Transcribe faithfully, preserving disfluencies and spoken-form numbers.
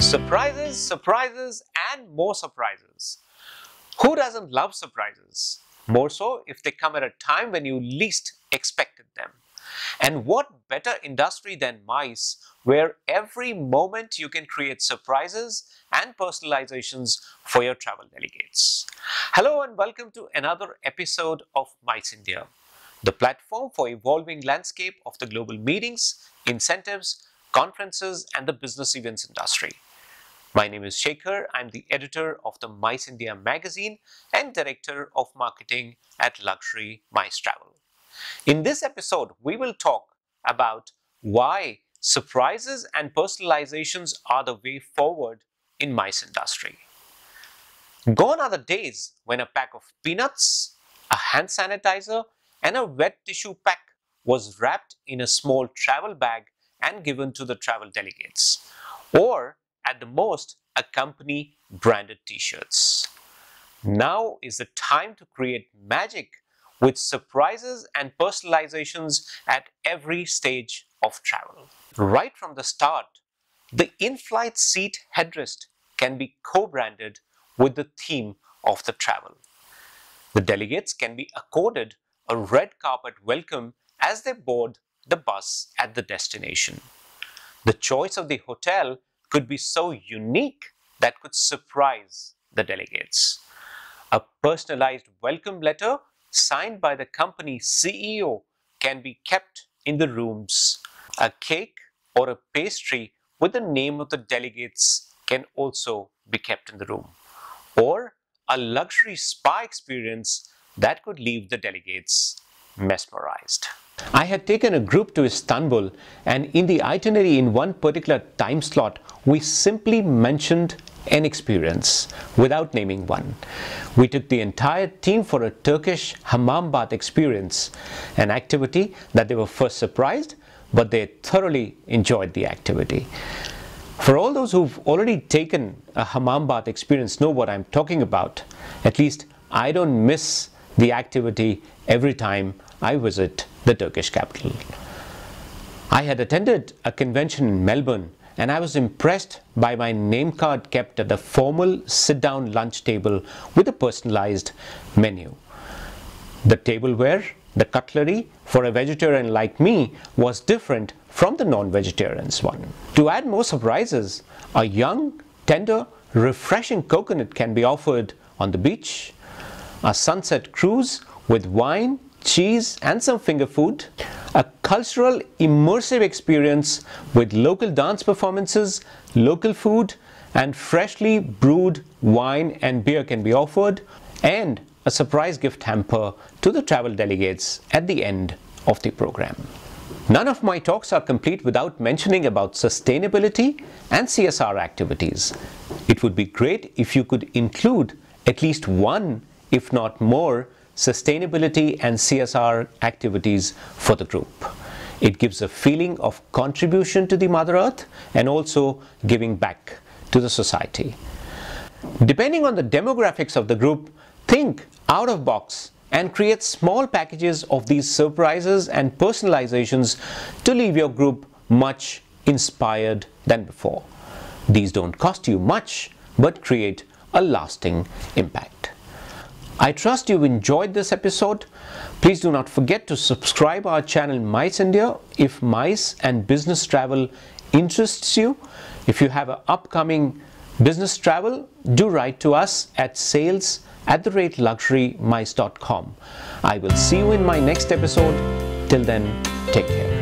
Surprises, surprises, and more surprises. Who doesn't love surprises? More so if they come at a time when you least expected them. And what better industry than MICE, where every moment you can create surprises and personalizations for your travel delegates. Hello and welcome to another episode of MICE India, the platform for evolving landscape of the global meetings, incentives, conferences, and the business events industry. My name is Shekhar. I'm the editor of the MICE India magazine and director of marketing at Luxury MICE Travel. In this episode, we will talk about why surprises and personalizations are the way forward in MICE industry. Gone are the days when a pack of peanuts, a hand sanitizer, and a wet tissue pack was wrapped in a small travel bag and given to the travel delegates, or at the most, a company branded t-shirts. Now is the time to create magic with surprises and personalizations at every stage of travel. Right from the start, the in-flight seat headrest can be co-branded with the theme of the travel. The delegates can be accorded a red carpet welcome as they board the bus at the destination. The choice of the hotel could be so unique that could surprise the delegates. A personalized welcome letter signed by the company C E O can be kept in the rooms. A cake or a pastry with the name of the delegates can also be kept in the room. Or a luxury spa experience that could leave the delegates mesmerized. I had taken a group to Istanbul, and in the itinerary in one particular time slot, we simply mentioned an experience without naming one. We took the entire team for a Turkish hammam bath experience, an activity that they were first surprised, but they thoroughly enjoyed the activity. For all those who've already taken a hammam bath experience know what I'm talking about. At least I don't miss the activity every time I visit the Turkish capital. I had attended a convention in Melbourne, and I was impressed by my name card kept at a formal sit-down lunch table with a personalized menu. The tableware, the cutlery for a vegetarian like me was different from the non-vegetarian's one. To add more surprises, a young, tender, refreshing coconut can be offered on the beach, a sunset cruise with wine, cheese, and some finger food, a cultural immersive experience with local dance performances, local food, and freshly brewed wine and beer can be offered, and a surprise gift hamper to the travel delegates at the end of the program. None of my talks are complete without mentioning about sustainability and C S R activities. It would be great if you could include at least one, if not more, sustainability and C S R activities for the group. It gives a feeling of contribution to the Mother Earth and also giving back to the society. Depending on the demographics of the group, think out of box and create small packages of these surprises and personalizations to leave your group much inspired than before. These don't cost you much, but create a lasting impact. I trust you've enjoyed this episode. Please do not forget to subscribe our channel MICE India if MICE and business travel interests you. If you have an upcoming business travel, do write to us at sales at the rate luxury mice dot com. I will see you in my next episode. Till then, take care.